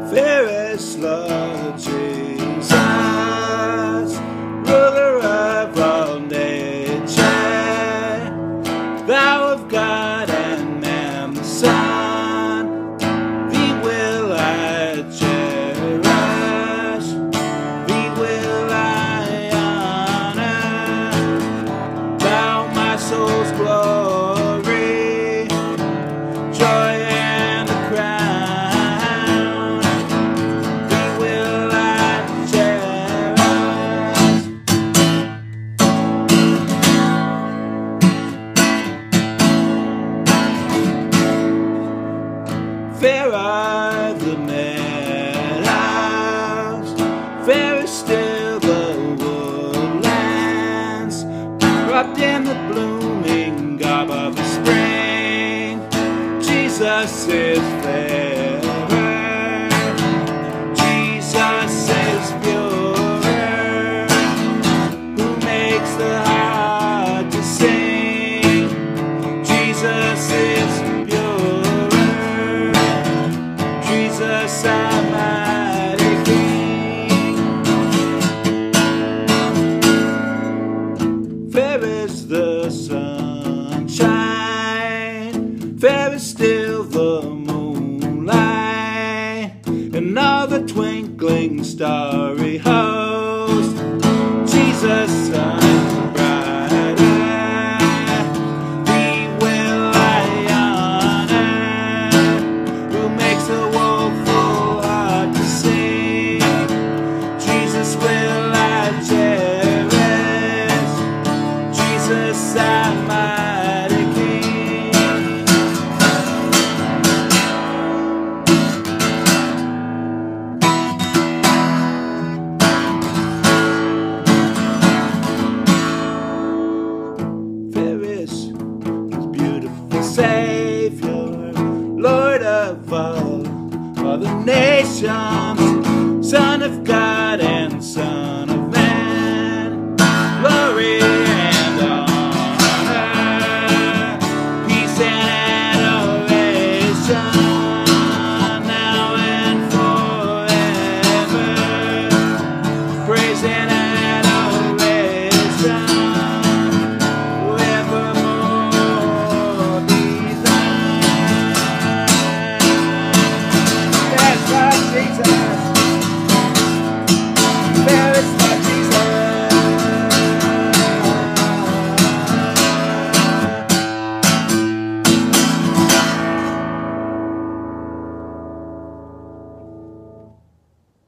Fairest Lord Jesus, ruler of all nature, thou of God and man the Son, thee will I cherish, thee will I honor, thou my soul's glory, joy and the crown. Fair are the meadows, fair is still the woodlands, wrapped in the blooming garb of the spring. Jesus is fairer, Jesus is purer, who makes the heart to sing. Jesus is Jesus, our mighty King. Fair is the sunshine, fair is still the moonlight, and all the twinkling starry host. Jesus, shines brighter, thee will I honor, who makes the woeful heart to sing. Jesus will I cherish, Jesus our mighty King. Fairest, beautiful Savior, Lord of all the nations, Son of God and Son